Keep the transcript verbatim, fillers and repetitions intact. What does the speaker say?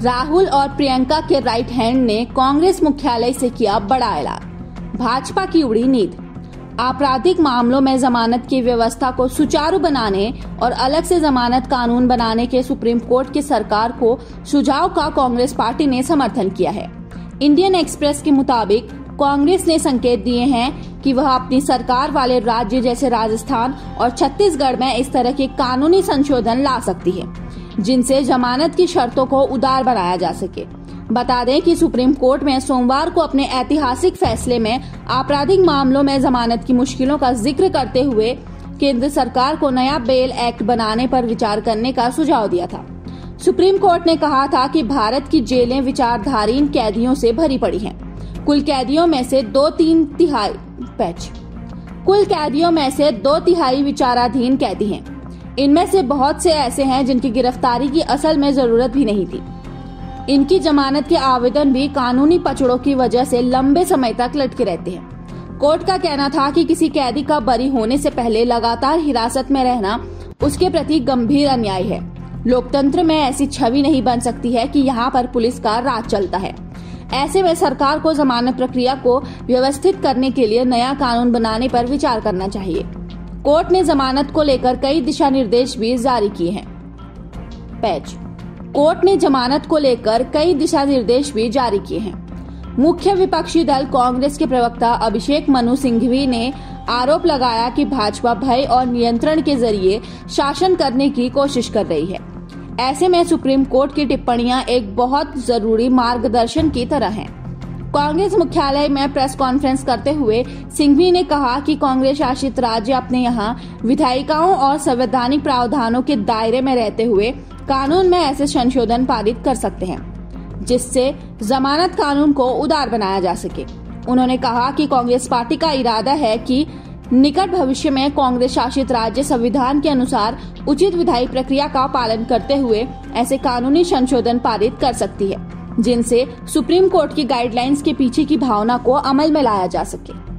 राहुल और प्रियंका के right hand ने कांग्रेस मुख्यालय से किया बड़ा ऐलान। भाजपा की उड़ी नींद। आपराधिक मामलों में जमानत की व्यवस्था को सुचारू बनाने और अलग से जमानत कानून बनाने के सुप्रीम कोर्ट की सरकार को सुझाव का कांग्रेस पार्टी ने समर्थन किया है। इंडियन एक्सप्रेस के मुताबिक कांग्रेस ने संकेत दिए हैं कि वह अपनी सरकार वाले राज्य जैसे राजस्थान और छत्तीसगढ़ में इस तरह के कानूनी संशोधन ला सकती है जिनसे जमानत की शर्तों को उदार बनाया जा सके। बता दें कि सुप्रीम कोर्ट में सोमवार को अपने ऐतिहासिक फैसले में आपराधिक मामलों में जमानत की मुश्किलों का जिक्र करते हुए केंद्र सरकार को नया बेल एक्ट बनाने पर विचार करने का सुझाव दिया था। सुप्रीम कोर्ट ने कहा था कि भारत की जेलें विचारधारीन कैदियों से भरी पड़ी हैं। कुल कैदियों में से दो तीन तिहाई पैच कुल कैदियों में से दो तिहाई विचाराधीन कैदी हैं। इनमें से बहुत से ऐसे हैं जिनकी गिरफ्तारी की असल में जरूरत भी नहीं थी। इनकी जमानत के आवेदन भी कानूनी पचड़ों की वजह से लंबे समय तक लटके रहते हैं। कोर्ट का कहना था कि किसी कैदी का बरी होने से पहले लगातार हिरासत में रहना उसके प्रति गंभीर अन्याय है। लोकतंत्र में ऐसी छवि नहीं बन सकती है कि यहाँ पर पुलिस का राज चलता है। ऐसे में सरकार को जमानत प्रक्रिया को व्यवस्थित करने के लिए नया कानून बनाने पर विचार करना चाहिए। कोर्ट ने जमानत को लेकर कई दिशा निर्देश भी जारी किए हैं। पेज कोर्ट ने जमानत को लेकर कई दिशा निर्देश भी जारी किए हैं। मुख्य विपक्षी दल कांग्रेस के प्रवक्ता अभिषेक मनु सिंघवी ने आरोप लगाया कि भाजपा भय और नियंत्रण के जरिए शासन करने की कोशिश कर रही है। ऐसे में सुप्रीम कोर्ट की टिप्पणियां एक बहुत जरूरी मार्गदर्शन की तरह हैं। कांग्रेस मुख्यालय में प्रेस कॉन्फ्रेंस करते हुए सिंघवी ने कहा कि कांग्रेस शासित राज्य अपने यहाँ विधायिकाओं और संवैधानिक प्रावधानों के दायरे में रहते हुए कानून में ऐसे संशोधन पारित कर सकते हैं जिससे जमानत कानून को उदार बनाया जा सके। उन्होंने कहा कि कांग्रेस पार्टी का इरादा है कि निकट भविष्य में कांग्रेस शासित राज्य संविधान के अनुसार उचित विधायी प्रक्रिया का पालन करते हुए ऐसे कानूनी संशोधन पारित कर सकती है जिनसे सुप्रीम कोर्ट की गाइडलाइंस के पीछे की भावना को अमल में लाया जा सके।